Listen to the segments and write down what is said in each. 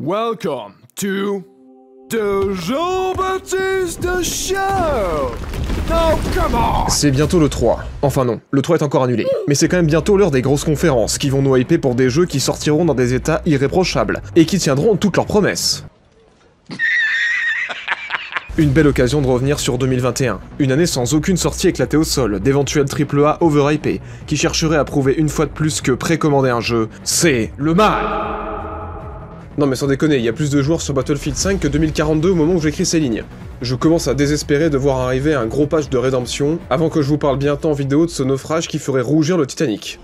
Welcome to the Jean-Baptiste Show! Oh, come on! C'est bientôt le 3. Enfin non, le 3 est encore annulé. Mais c'est quand même bientôt l'heure des grosses conférences qui vont nous hyper pour des jeux qui sortiront dans des états irréprochables et qui tiendront toutes leurs promesses. Une belle occasion de revenir sur 2021, une année sans aucune sortie éclatée au sol, d'éventuels AAA overhypés, qui chercheraient à prouver une fois de plus que précommander un jeu, c'est le mal. Non mais sans déconner, il y a plus de joueurs sur Battlefield 5 que 2042 au moment où j'écris ces lignes. Je commence à désespérer de voir arriver un gros patch de rédemption, avant que je vous parle bientôt en vidéo de ce naufrage qui ferait rougir le Titanic.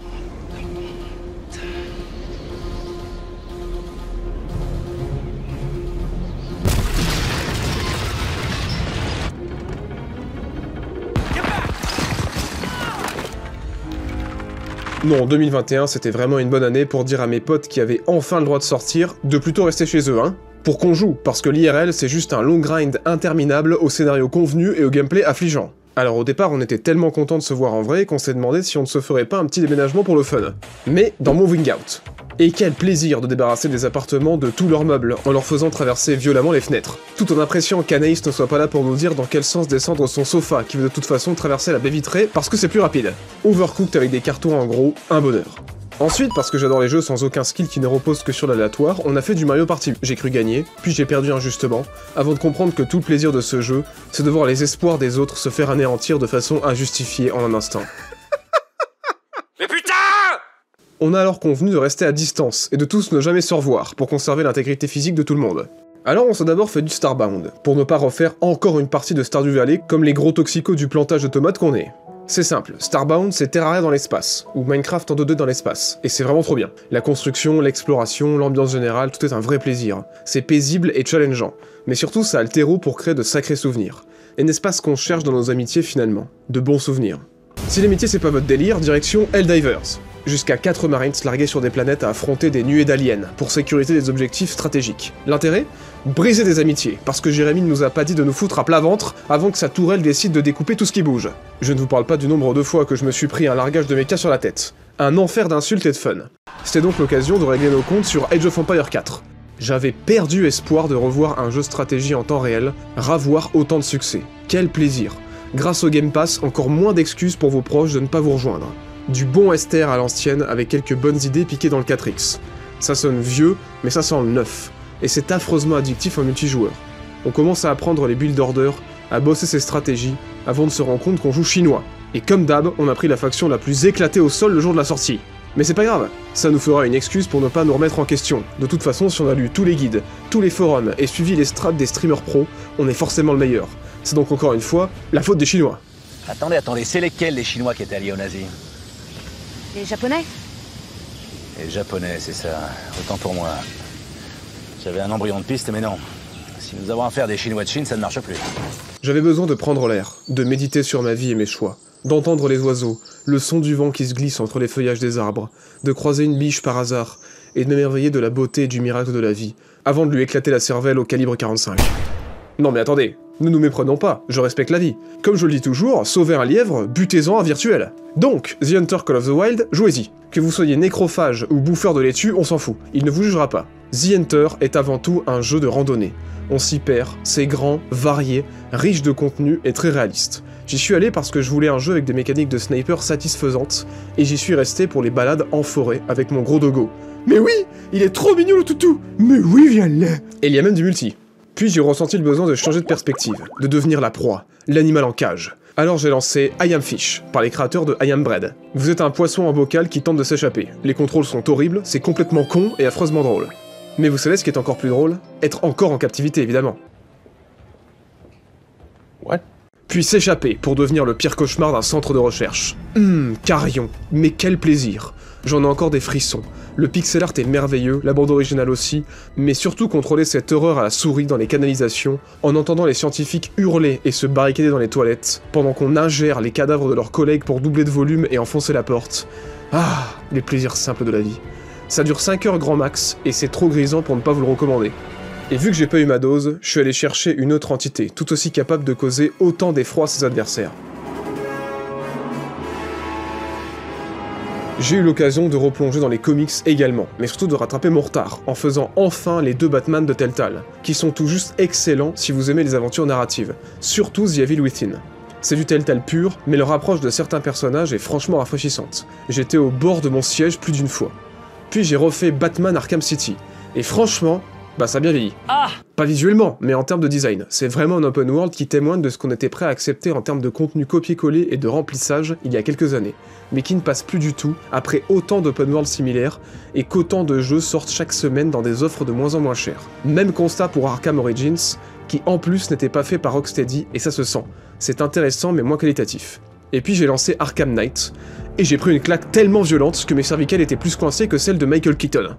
Non, 2021 c'était vraiment une bonne année pour dire à mes potes qui avaient enfin le droit de sortir, de plutôt rester chez eux, hein. Pour qu'on joue, parce que l'IRL c'est juste un long grind interminable au scénario convenu et au gameplay affligeant. Alors au départ on était tellement contents de se voir en vrai qu'on s'est demandé si on ne se ferait pas un petit déménagement pour le fun. Mais dans Moving Out. Et quel plaisir de débarrasser des appartements de tous leurs meubles en leur faisant traverser violemment les fenêtres. Tout en appréciant qu'Anaïs ne soit pas là pour nous dire dans quel sens descendre son sofa qui veut de toute façon traverser la baie vitrée parce que c'est plus rapide. Overcooked avec des cartons en gros, un bonheur. Ensuite, parce que j'adore les jeux sans aucun skill qui ne repose que sur l'aléatoire, on a fait du Mario Party. J'ai cru gagner, puis j'ai perdu injustement, avant de comprendre que tout le plaisir de ce jeu, c'est de voir les espoirs des autres se faire anéantir de façon injustifiée en un instant. Mais putain! On a alors convenu de rester à distance, et de tous ne jamais se revoir, pour conserver l'intégrité physique de tout le monde. Alors on s'est d'abord fait du Starbound, pour ne pas refaire encore une partie de Stardew Valley comme les gros toxicos du plantage de tomates qu'on est. C'est simple, Starbound c'est Terraria dans l'espace, ou Minecraft en 2D dans l'espace, et c'est vraiment trop bien. La construction, l'exploration, l'ambiance générale, tout est un vrai plaisir. C'est paisible et challengeant, mais surtout ça a le terreau pour créer de sacrés souvenirs. Et n'est-ce pas ce qu'on cherche dans nos amitiés finalement? De bons souvenirs. Si l'amitié c'est pas votre délire, direction Helldivers. Jusqu'à 4 marines largués sur des planètes à affronter des nuées d'aliens, pour sécuriser des objectifs stratégiques. L'intérêt? Briser des amitiés, parce que Jérémy ne nous a pas dit de nous foutre à plat ventre avant que sa tourelle décide de découper tout ce qui bouge. Je ne vous parle pas du nombre de fois que je me suis pris un largage de méca sur la tête. Un enfer d'insultes et de fun. C'était donc l'occasion de régler nos comptes sur Age of Empires 4. J'avais perdu espoir de revoir un jeu stratégie en temps réel, ravoir autant de succès. Quel plaisir. Grâce au Game Pass, encore moins d'excuses pour vos proches de ne pas vous rejoindre. Du bon STR à l'ancienne avec quelques bonnes idées piquées dans le 4X. Ça sonne vieux, mais ça sent le neuf. Et c'est affreusement addictif en multijoueur. On commence à apprendre les build orders, à bosser ses stratégies, avant de se rendre compte qu'on joue chinois. Et comme d'hab, on a pris la faction la plus éclatée au sol le jour de la sortie. Mais c'est pas grave, ça nous fera une excuse pour ne pas nous remettre en question. De toute façon, si on a lu tous les guides, tous les forums et suivi les strats des streamers pro, on est forcément le meilleur. C'est donc encore une fois, la faute des Chinois. Attendez, c'est lesquels les Chinois qui étaient alliés aux nazis? Les Japonais? Les Japonais, c'est ça. Autant pour moi. J'avais un embryon de piste, mais non. Si nous avons affaire des Chinois de Chine, ça ne marche plus. J'avais besoin de prendre l'air, de méditer sur ma vie et mes choix, d'entendre les oiseaux, le son du vent qui se glisse entre les feuillages des arbres, de croiser une biche par hasard, et de m'émerveiller de la beauté et du miracle de la vie, avant de lui éclater la cervelle au calibre 45. Non mais attendez, ne nous méprenons pas, je respecte la vie. Comme je le dis toujours, sauvez un lièvre, butez-en un virtuel. Donc, The Hunter Call of the Wild, jouez-y. Que vous soyez nécrophage ou bouffeur de laitue, on s'en fout, il ne vous jugera pas. The Hunter est avant tout un jeu de randonnée. On s'y perd, c'est grand, varié, riche de contenu et très réaliste. J'y suis allé parce que je voulais un jeu avec des mécaniques de sniper satisfaisantes, et j'y suis resté pour les balades en forêt avec mon gros dogo. Mais oui, il est trop mignon le toutou. Mais oui, viens là. Et il y a même du multi. Puis j'ai ressenti le besoin de changer de perspective, de devenir la proie, l'animal en cage. Alors j'ai lancé I Am Fish, par les créateurs de I Am Bread. Vous êtes un poisson en bocal qui tente de s'échapper. Les contrôles sont horribles, c'est complètement con et affreusement drôle. Mais vous savez ce qui est encore plus drôle? Être encore en captivité, évidemment. What? Puis s'échapper pour devenir le pire cauchemar d'un centre de recherche. Carillon, mais quel plaisir. J'en ai encore des frissons. Le pixel art est merveilleux, la bande originale aussi, mais surtout contrôler cette horreur à la souris dans les canalisations, en entendant les scientifiques hurler et se barricader dans les toilettes, pendant qu'on ingère les cadavres de leurs collègues pour doubler de volume et enfoncer la porte. Ah, les plaisirs simples de la vie. Ça dure 5 heures grand max, et c'est trop grisant pour ne pas vous le recommander. Et vu que j'ai pas eu ma dose, je suis allé chercher une autre entité, tout aussi capable de causer autant d'effroi à ses adversaires. J'ai eu l'occasion de replonger dans les comics également, mais surtout de rattraper mon retard, en faisant enfin les 2 Batman de Telltale, qui sont tout juste excellents si vous aimez les aventures narratives, surtout The Evil Within. C'est du Telltale pur, mais leur approche de certains personnages est franchement rafraîchissante. J'étais au bord de mon siège plus d'une fois. Puis j'ai refait Batman Arkham City, et franchement, bah ça a bien vieilli. Pas visuellement, mais en termes de design. C'est vraiment un open world qui témoigne de ce qu'on était prêt à accepter en termes de contenu copier-coller et de remplissage il y a quelques années, mais qui ne passe plus du tout après autant d'open world similaires et qu'autant de jeux sortent chaque semaine dans des offres de moins en moins chères. Même constat pour Arkham Origins, qui en plus n'était pas fait par Rocksteady, et ça se sent. C'est intéressant mais moins qualitatif. Et puis j'ai lancé Arkham Knight, et j'ai pris une claque tellement violente que mes cervicales étaient plus coincées que celles de Michael Keaton.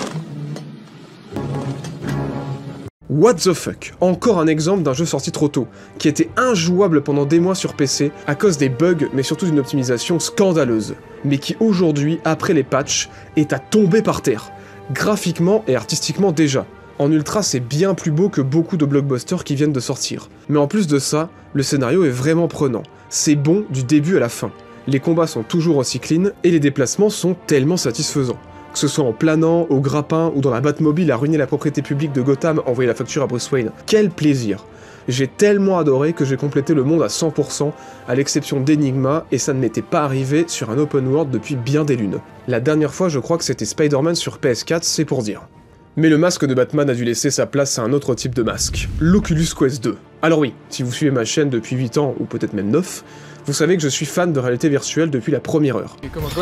What the fuck? Encore un exemple d'un jeu sorti trop tôt, qui était injouable pendant des mois sur PC à cause des bugs mais surtout d'une optimisation scandaleuse, mais qui aujourd'hui, après les patchs, est à tomber par terre, graphiquement et artistiquement déjà. En ultra, c'est bien plus beau que beaucoup de blockbusters qui viennent de sortir. Mais en plus de ça, le scénario est vraiment prenant. C'est bon du début à la fin. Les combats sont toujours aussi clean et les déplacements sont tellement satisfaisants. Que ce soit en planant, au grappin ou dans la Batmobile à ruiner la propriété publique de Gotham, envoyer la facture à Bruce Wayne. Quel plaisir! J'ai tellement adoré que j'ai complété le monde à 100%, à l'exception d'Enigma, et ça ne m'était pas arrivé sur un open world depuis bien des lunes. La dernière fois, je crois que c'était Spider-Man sur PS4, c'est pour dire. Mais le masque de Batman a dû laisser sa place à un autre type de masque, l'Oculus Quest 2. Alors oui, si vous suivez ma chaîne depuis 8 ans, ou peut-être même 9, vous savez que je suis fan de réalité virtuelle depuis la première heure. Et comment toi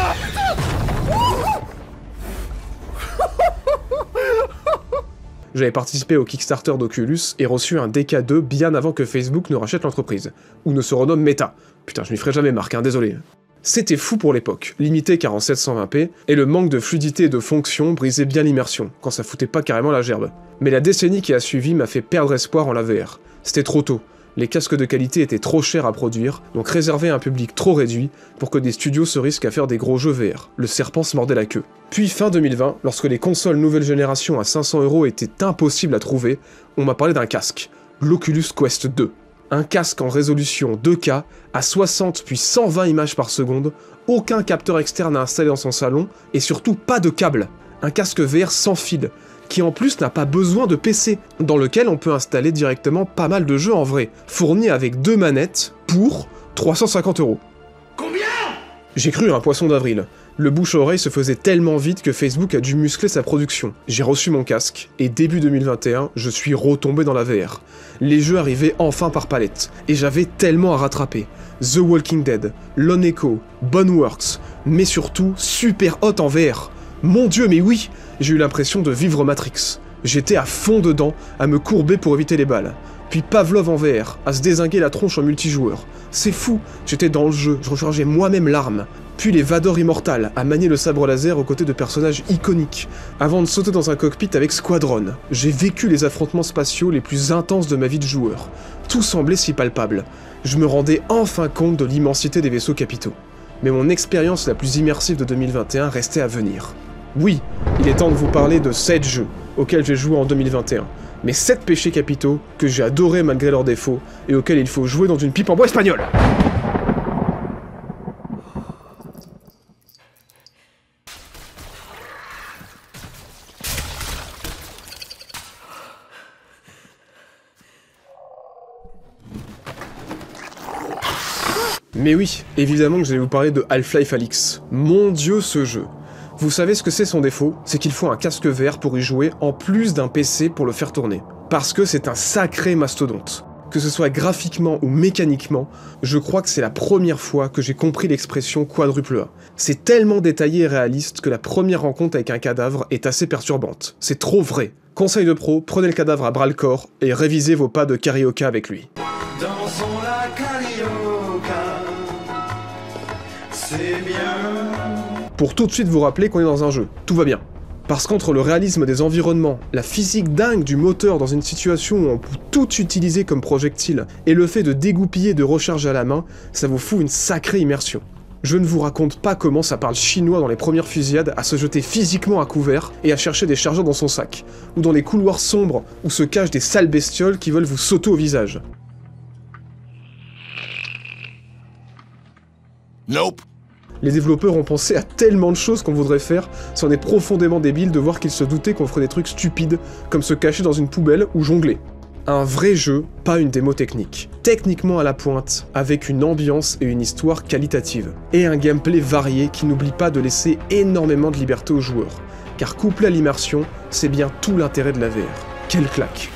J'avais participé au Kickstarter d'Oculus et reçu un DK2 bien avant que Facebook ne rachète l'entreprise, ou ne se renomme Meta. Putain, je m'y ferai jamais marque, hein, désolé. C'était fou pour l'époque, limité car en 720p, et le manque de fluidité et de fonction brisait bien l'immersion, quand ça foutait pas carrément la gerbe. Mais la décennie qui a suivi m'a fait perdre espoir en la VR. C'était trop tôt. Les casques de qualité étaient trop chers à produire, donc réservés à un public trop réduit pour que des studios se risquent à faire des gros jeux VR. Le serpent se mordait la queue. Puis fin 2020, lorsque les consoles nouvelle génération à 500€ étaient impossibles à trouver, on m'a parlé d'un casque, l'Oculus Quest 2. Un casque en résolution 2K, à 60 puis 120 images par seconde, aucun capteur externe à installer dans son salon, et surtout pas de câble. Un casque VR sans fil, qui en plus n'a pas besoin de PC, dans lequel on peut installer directement pas mal de jeux en vrai, fourni avec 2 manettes pour 350€. Combien? J'ai cru un poisson d'avril. Le bouche-à-oreille se faisait tellement vite que Facebook a dû muscler sa production. J'ai reçu mon casque, et début 2021, je suis retombé dans la VR. Les jeux arrivaient enfin par palette, et j'avais tellement à rattraper. The Walking Dead, Lone Echo, Boneworks, mais surtout Super Hot en VR. Mon dieu, mais oui! J'ai eu l'impression de vivre Matrix. J'étais à fond dedans, à me courber pour éviter les balles. Puis Pavlov en VR, à se dézinguer la tronche en multijoueur. C'est fou, j'étais dans le jeu, je rechargeais moi-même l'arme. Puis les Vador Immortal, à manier le sabre laser aux côtés de personnages iconiques, avant de sauter dans un cockpit avec Squadron. J'ai vécu les affrontements spatiaux les plus intenses de ma vie de joueur. Tout semblait si palpable. Je me rendais enfin compte de l'immensité des vaisseaux capitaux. Mais mon expérience la plus immersive de 2021 restait à venir. Oui, il est temps de vous parler de 7 jeux, auxquels j'ai joué en 2021. Mais 7 péchés capitaux que j'ai adorés malgré leurs défauts, et auxquels il faut jouer dans une pipe en bois espagnol. Mais oui, évidemment que je vais vous parler de Half-Life Alyx. Mon dieu ce jeu. Vous savez ce que c'est son défaut? C'est qu'il faut un casque VR pour y jouer, en plus d'un PC pour le faire tourner. Parce que c'est un sacré mastodonte. Que ce soit graphiquement ou mécaniquement, je crois que c'est la première fois que j'ai compris l'expression quadruple A. C'est tellement détaillé et réaliste que la première rencontre avec un cadavre est assez perturbante. C'est trop vrai. Conseil de pro, prenez le cadavre à bras le corps et révisez vos pas de carioca avec lui. Dansons la carioca, c'est bien. Pour tout de suite vous rappeler qu'on est dans un jeu, tout va bien. Parce qu'entre le réalisme des environnements, la physique dingue du moteur dans une situation où on peut tout utiliser comme projectile, et le fait de dégoupiller et de recharger à la main, ça vous fout une sacrée immersion. Je ne vous raconte pas comment ça parle chinois dans les premières fusillades à se jeter physiquement à couvert et à chercher des chargeurs dans son sac, ou dans les couloirs sombres où se cachent des sales bestioles qui veulent vous sauter au visage. Nope. Les développeurs ont pensé à tellement de choses qu'on voudrait faire, c'en est profondément débile de voir qu'ils se doutaient qu'on ferait des trucs stupides, comme se cacher dans une poubelle ou jongler. Un vrai jeu, pas une démo technique. Techniquement à la pointe, avec une ambiance et une histoire qualitative. Et un gameplay varié qui n'oublie pas de laisser énormément de liberté aux joueurs. Car couplé à l'immersion, c'est bien tout l'intérêt de la VR. Quelle claque!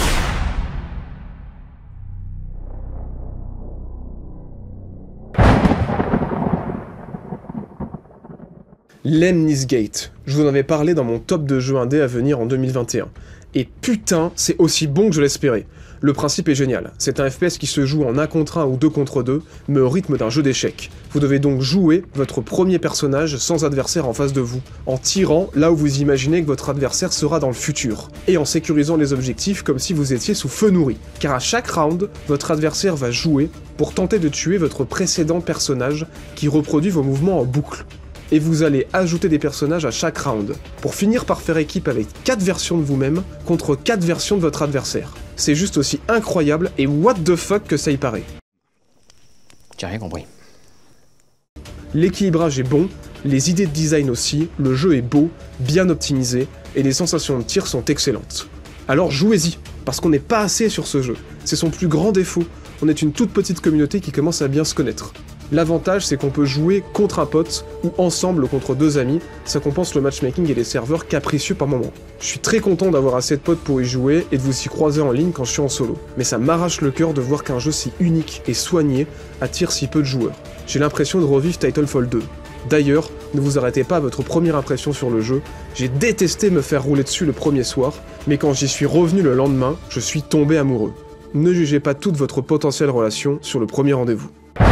Lemnis Gate. Je vous en avais parlé dans mon top de jeux indés à venir en 2021. Et putain, c'est aussi bon que je l'espérais. Le principe est génial. C'est un FPS qui se joue en 1 contre 1 ou 2 contre 2, mais au rythme d'un jeu d'échecs. Vous devez donc jouer votre premier personnage sans adversaire en face de vous, en tirant là où vous imaginez que votre adversaire sera dans le futur, et en sécurisant les objectifs comme si vous étiez sous feu nourri. Car à chaque round, votre adversaire va jouer pour tenter de tuer votre précédent personnage qui reproduit vos mouvements en boucle. Et vous allez ajouter des personnages à chaque round, pour finir par faire équipe avec 4 versions de vous-même contre 4 versions de votre adversaire. C'est juste aussi incroyable et what the fuck que ça y paraît. J'ai rien compris. L'équilibrage est bon, les idées de design aussi, le jeu est beau, bien optimisé, et les sensations de tir sont excellentes. Alors jouez-y, parce qu'on n'est pas assez sur ce jeu. C'est son plus grand défaut, on est une toute petite communauté qui commence à bien se connaître. L'avantage, c'est qu'on peut jouer contre un pote, ou ensemble contre 2 amis, ça compense le matchmaking et les serveurs capricieux par moment. Je suis très content d'avoir assez de potes pour y jouer et de vous y croiser en ligne quand je suis en solo, mais ça m'arrache le cœur de voir qu'un jeu si unique et soigné attire si peu de joueurs. J'ai l'impression de revivre Titanfall 2. D'ailleurs, ne vous arrêtez pas à votre première impression sur le jeu, j'ai détesté me faire rouler dessus le premier soir, mais quand j'y suis revenu le lendemain, je suis tombé amoureux. Ne jugez pas toute votre potentielle relation sur le premier rendez-vous.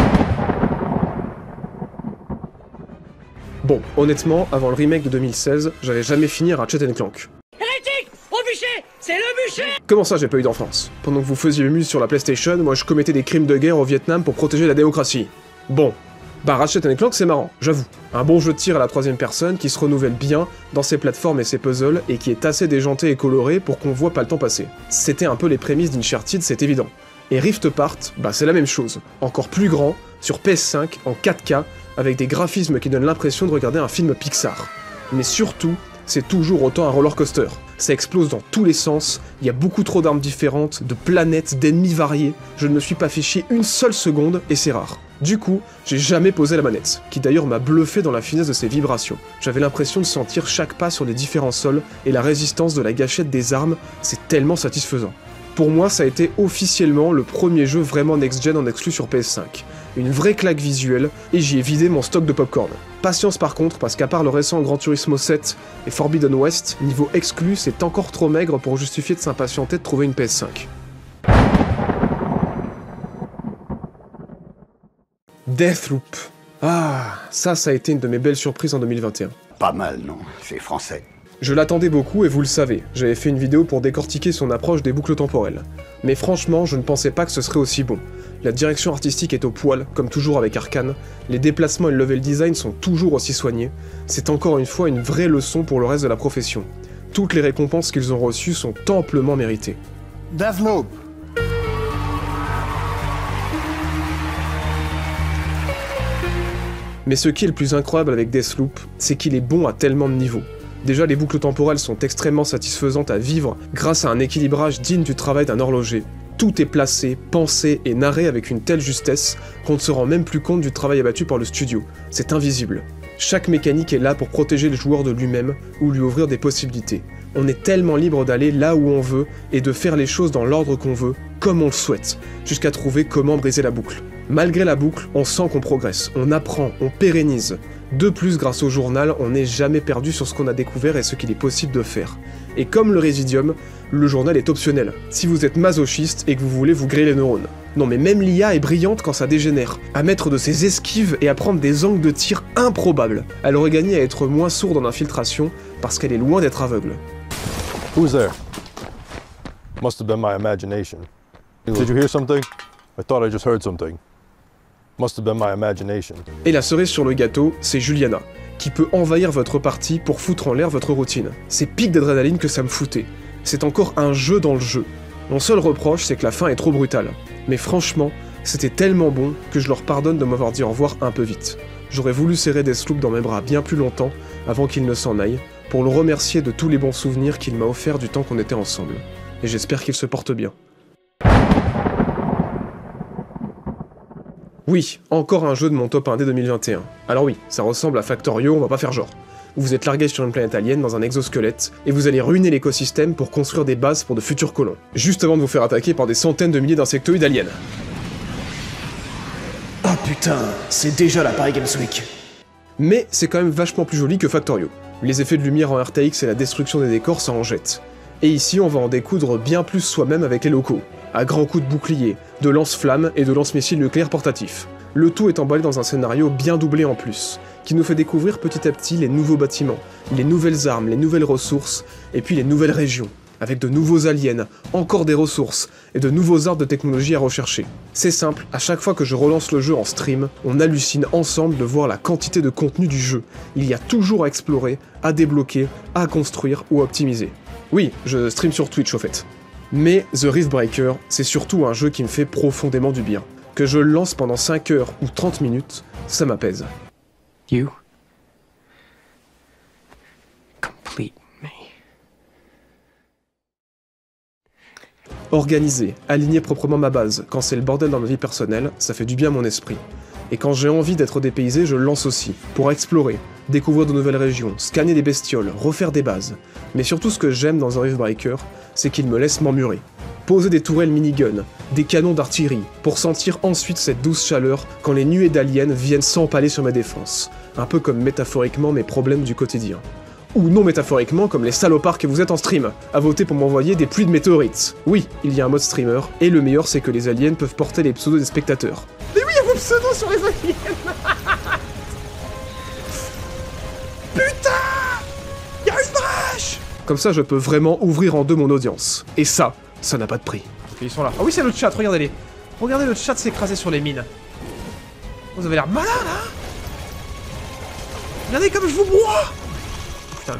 Bon, honnêtement, avant le remake de 2016, j'avais jamais fini Ratchet & Clank. Hérétique! Au bûcher! C'est le bûcher! Comment ça j'ai pas eu d'enfance? Pendant que vous faisiez muse sur la PlayStation, moi je commettais des crimes de guerre au Vietnam pour protéger la démocratie. Bon, bah Ratchet & Clank c'est marrant, j'avoue. Un bon jeu de tir à la 3ème personne qui se renouvelle bien dans ses plateformes et ses puzzles et qui est assez déjanté et coloré pour qu'on voit pas le temps passer. C'était un peu les prémices d'Uncharted, c'est évident. Et Rift Apart, bah c'est la même chose, encore plus grand, sur PS5, en 4K, avec des graphismes qui donnent l'impression de regarder un film Pixar. Mais surtout, c'est toujours autant un roller coaster. Ça explose dans tous les sens, il y a beaucoup trop d'armes différentes, de planètes, d'ennemis variés, je ne me suis pas fait chier une seule seconde et c'est rare. Du coup, j'ai jamais posé la manette, qui d'ailleurs m'a bluffé dans la finesse de ses vibrations. J'avais l'impression de sentir chaque pas sur les différents sols et la résistance de la gâchette des armes, c'est tellement satisfaisant. Pour moi, ça a été officiellement le premier jeu vraiment next-gen en exclu sur PS5. Une vraie claque visuelle, et j'y ai vidé mon stock de popcorn. Patience par contre, parce qu'à part le récent Gran Turismo 7 et Forbidden West, niveau exclu, c'est encore trop maigre pour justifier de s'impatienter de trouver une PS5. Deathloop. Ah, ça a été une de mes belles surprises en 2021. Pas mal, non? C'est français. Je l'attendais beaucoup et vous le savez, j'avais fait une vidéo pour décortiquer son approche des boucles temporelles. Mais franchement, je ne pensais pas que ce serait aussi bon. La direction artistique est au poil, comme toujours avec Arkane, les déplacements et le level design sont toujours aussi soignés, c'est encore une fois une vraie leçon pour le reste de la profession. Toutes les récompenses qu'ils ont reçues sont amplement méritées. Deathloop. Mais ce qui est le plus incroyable avec Deathloop, c'est qu'il est bon à tellement de niveaux. Déjà, les boucles temporelles sont extrêmement satisfaisantes à vivre grâce à un équilibrage digne du travail d'un horloger. Tout est placé, pensé et narré avec une telle justesse qu'on ne se rend même plus compte du travail abattu par le studio. C'est invisible. Chaque mécanique est là pour protéger le joueur de lui-même ou lui ouvrir des possibilités. On est tellement libre d'aller là où on veut et de faire les choses dans l'ordre qu'on veut, comme on le souhaite, jusqu'à trouver comment briser la boucle. Malgré la boucle, on sent qu'on progresse, on apprend, on pérennise. De plus, grâce au journal, on n'est jamais perdu sur ce qu'on a découvert et ce qu'il est possible de faire. Et comme le Résidium, le journal est optionnel, si vous êtes masochiste et que vous voulez vous griller les neurones. Non mais même l'IA est brillante quand ça dégénère, à mettre de ses esquives et à prendre des angles de tir improbables. Elle aurait gagné à être moins sourde en infiltration, parce qu'elle est loin d'être aveugle. Who's there? Must have been my imagination. Did you hear something? I thought I just heard something. Must have been my imagination. Et la cerise sur le gâteau, c'est Juliana, qui peut envahir votre partie pour foutre en l'air votre routine. C'est pics d'adrénaline que ça me foutait. C'est encore un jeu dans le jeu. Mon seul reproche, c'est que la fin est trop brutale. Mais franchement, c'était tellement bon que je leur pardonne de m'avoir dit au revoir un peu vite. J'aurais voulu serrer Deathloop dans mes bras bien plus longtemps avant qu'il ne s'en aille, pour le remercier de tous les bons souvenirs qu'il m'a offert du temps qu'on était ensemble. Et j'espère qu'il se porte bien. Oui, encore un jeu de mon top 1D 2021. Alors oui, ça ressemble à Factorio, on va pas faire genre. Vous êtes largué sur une planète alien dans un exosquelette, et vous allez ruiner l'écosystème pour construire des bases pour de futurs colons, juste avant de vous faire attaquer par des centaines de milliers d'insectoïdes aliens. Oh putain, c'est déjà la Paris Games Week. Mais c'est quand même vachement plus joli que Factorio. Les effets de lumière en RTX et la destruction des décors, ça en jette. Et ici, on va en découdre bien plus soi-même avec les locaux, à grands coups de bouclier, de lance-flammes et de lance-missiles nucléaires portatifs. Le tout est emballé dans un scénario bien doublé en plus, qui nous fait découvrir petit à petit les nouveaux bâtiments, les nouvelles armes, les nouvelles ressources, et puis les nouvelles régions, avec de nouveaux aliens, encore des ressources, et de nouveaux arbres de technologie à rechercher. C'est simple, à chaque fois que je relance le jeu en stream, on hallucine ensemble de voir la quantité de contenu du jeu. Il y a toujours à explorer, à débloquer, à construire ou à optimiser. Oui, je stream sur Twitch au fait. Mais The Riftbreaker, c'est surtout un jeu qui me fait profondément du bien. Que je le lance pendant 5 heures ou 30 minutes, ça m'apaise. You complete me. Organiser, aligner proprement ma base, quand c'est le bordel dans ma vie personnelle, ça fait du bien à mon esprit. Et quand j'ai envie d'être dépaysé, je le lance aussi, pour explorer, découvrir de nouvelles régions, scanner des bestioles, refaire des bases. Mais surtout ce que j'aime dans The Riftbreaker, c'est qu'il me laisse m'emmurer. Poser des tourelles minigun, des canons d'artillerie, pour sentir ensuite cette douce chaleur quand les nuées d'aliens viennent s'empaler sur mes défenses. Un peu comme métaphoriquement mes problèmes du quotidien. Ou non métaphoriquement comme les salopards que vous êtes en stream, à voter pour m'envoyer des pluies de météorites. Oui, il y a un mode streamer, et le meilleur c'est que les aliens peuvent porter les pseudos des spectateurs. Mais oui, il y a vos pseudos sur les aliens. Putain, il y a une brèche. Comme ça je peux vraiment ouvrir en deux mon audience. Et ça n'a pas de prix. Ils sont là. Ah oui, c'est le chat, regardez-les. Regardez le chat s'écraser sur les mines. Vous avez l'air malin, là. Regardez comme je vous broie. Putain, là.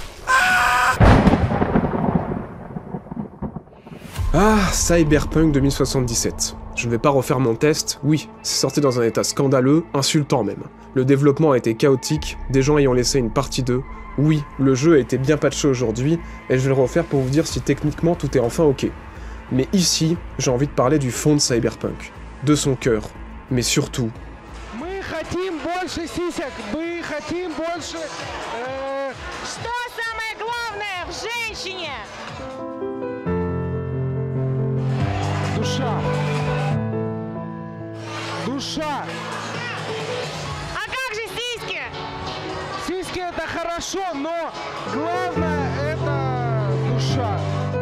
Ah, Cyberpunk 2077. Je ne vais pas refaire mon test, oui, c'est sorti dans un état scandaleux, insultant même. Le développement a été chaotique, des gens ayant laissé une partie d'eux. Oui, le jeu a été bien patché aujourd'hui, et je vais le refaire pour vous dire si techniquement tout est enfin ok. Mais ici, j'ai envie de parler du fond de Cyberpunk, de son cœur, mais surtout... Душа! А как же сиськи? Сиськи это хорошо, но главное это душа.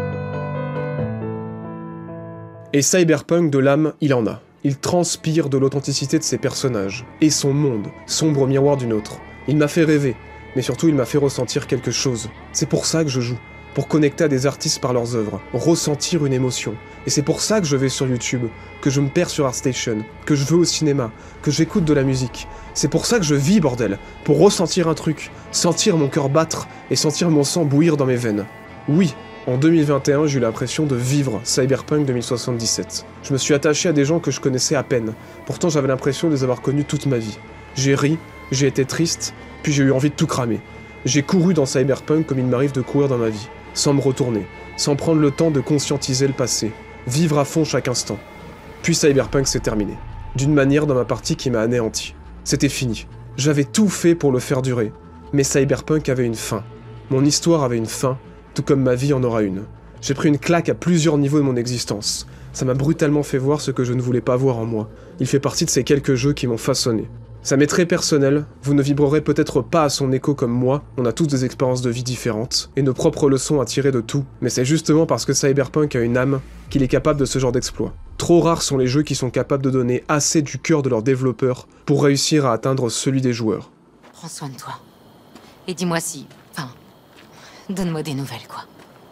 Et Cyberpunk de l'âme, il en a. Il transpire de l'authenticité de ses personnages, et son monde, sombre miroir d'une autre. Il m'a fait rêver, mais surtout il m'a fait ressentir quelque chose. C'est pour ça que je joue, pour connecter à des artistes par leurs œuvres, ressentir une émotion. Et c'est pour ça que je vais sur YouTube, que je me perds sur ArtStation, que je vais au cinéma, que j'écoute de la musique. C'est pour ça que je vis, bordel, pour ressentir un truc, sentir mon cœur battre et sentir mon sang bouillir dans mes veines. Oui, en 2021, j'ai eu l'impression de vivre Cyberpunk 2077. Je me suis attaché à des gens que je connaissais à peine, pourtant j'avais l'impression de les avoir connus toute ma vie. J'ai ri, j'ai été triste, puis j'ai eu envie de tout cramer. J'ai couru dans Cyberpunk comme il m'arrive de courir dans ma vie, sans me retourner, sans prendre le temps de conscientiser le passé, vivre à fond chaque instant. Puis Cyberpunk s'est terminé, d'une manière dans ma partie qui m'a anéanti. C'était fini. J'avais tout fait pour le faire durer, mais Cyberpunk avait une fin. Mon histoire avait une fin, tout comme ma vie en aura une. J'ai pris une claque à plusieurs niveaux de mon existence. Ça m'a brutalement fait voir ce que je ne voulais pas voir en moi. Il fait partie de ces quelques jeux qui m'ont façonné. Ça m'est très personnel, vous ne vibrerez peut-être pas à son écho comme moi, on a tous des expériences de vie différentes, et nos propres leçons à tirer de tout, mais c'est justement parce que Cyberpunk a une âme qu'il est capable de ce genre d'exploit. Trop rares sont les jeux qui sont capables de donner assez du cœur de leurs développeurs pour réussir à atteindre celui des joueurs. Prends soin de toi. Et dis-moi si... Enfin... Donne-moi des nouvelles, quoi.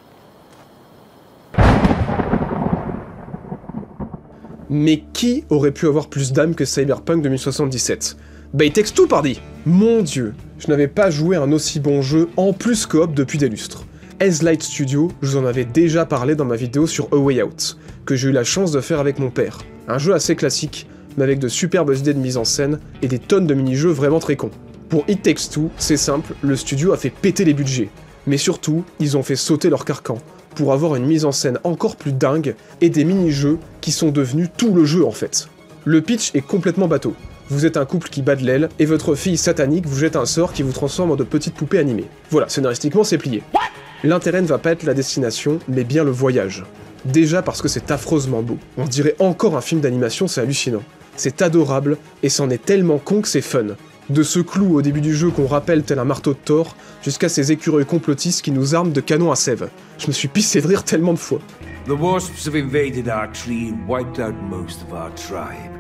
Mais qui aurait pu avoir plus d'âme que Cyberpunk 2077 Bah il texte tout, pardi. Mon dieu, je n'avais pas joué à un aussi bon jeu en plus coop depuis des lustres. Hazelight Studio, je vous en avais déjà parlé dans ma vidéo sur A Way Out, que j'ai eu la chance de faire avec mon père. Un jeu assez classique, mais avec de superbes idées de mise en scène et des tonnes de mini-jeux vraiment très cons. Pour It Takes Two, c'est simple, le studio a fait péter les budgets. Mais surtout, ils ont fait sauter leur carcan, pour avoir une mise en scène encore plus dingue et des mini-jeux qui sont devenus tout le jeu en fait. Le pitch est complètement bateau. Vous êtes un couple qui bat de l'aile, et votre fille satanique vous jette un sort qui vous transforme en de petites poupées animées. Voilà, scénaristiquement c'est plié. L'intérêt ne va pas être la destination, mais bien le voyage. Déjà parce que c'est affreusement beau. On dirait encore un film d'animation, c'est hallucinant. C'est adorable, et c'en est tellement con que c'est fun. De ce clou au début du jeu qu'on rappelle tel un marteau de Thor, jusqu'à ces écureuils complotistes qui nous arment de canons à sève. Je me suis pissé de rire tellement de fois. The wasps have invaded our tree and wiped out most of our tribe.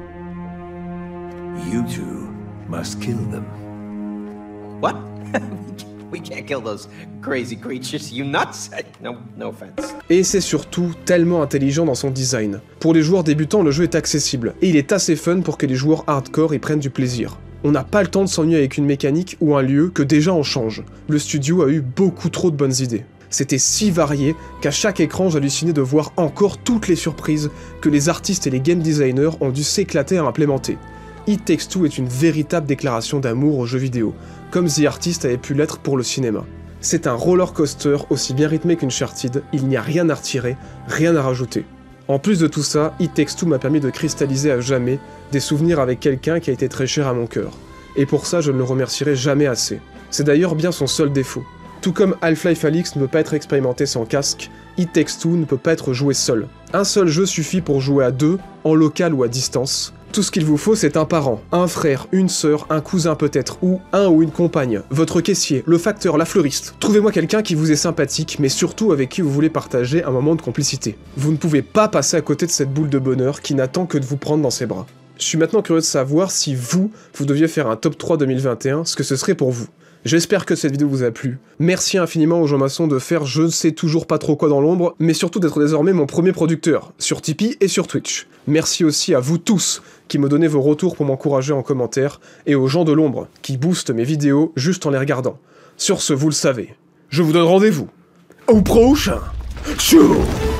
You two must kill them. What? We can't kill those crazy creatures, you nuts? No offense. Et c'est surtout tellement intelligent dans son design. Pour les joueurs débutants, le jeu est accessible, et il est assez fun pour que les joueurs hardcore y prennent du plaisir. On n'a pas le temps de s'ennuyer avec une mécanique ou un lieu que déjà on change. Le studio a eu beaucoup trop de bonnes idées. C'était si varié qu'à chaque écran j'hallucinais de voir encore toutes les surprises que les artistes et les game designers ont dû s'éclater à implémenter. It Takes Two est une véritable déclaration d'amour aux jeux vidéo, comme The Artist avait pu l'être pour le cinéma. C'est un roller coaster aussi bien rythmé qu'Uncharted, il n'y a rien à retirer, rien à rajouter. En plus de tout ça, It Takes Two m'a permis de cristalliser à jamais des souvenirs avec quelqu'un qui a été très cher à mon cœur. Et pour ça, je ne le remercierai jamais assez. C'est d'ailleurs bien son seul défaut. Tout comme Half-Life Alyx ne peut pas être expérimenté sans casque, It Takes Two ne peut pas être joué seul. Un seul jeu suffit pour jouer à deux, en local ou à distance. Tout ce qu'il vous faut, c'est un parent, un frère, une sœur, un cousin peut-être, ou un ou une compagne, votre caissier, le facteur, la fleuriste. Trouvez-moi quelqu'un qui vous est sympathique, mais surtout avec qui vous voulez partager un moment de complicité. Vous ne pouvez pas passer à côté de cette boule de bonheur qui n'attend que de vous prendre dans ses bras. Je suis maintenant curieux de savoir si vous deviez faire un top 3 2021, ce que ce serait pour vous. J'espère que cette vidéo vous a plu. Merci infiniment aux Jean Masson de faire je ne sais toujours pas trop quoi dans l'ombre, mais surtout d'être désormais mon premier producteur, sur Tipeee et sur Twitch. Merci aussi à vous tous qui me donnez vos retours pour m'encourager en commentaire, et aux gens de l'ombre qui boostent mes vidéos juste en les regardant. Sur ce, vous le savez, je vous donne rendez-vous au prochain. Tchou.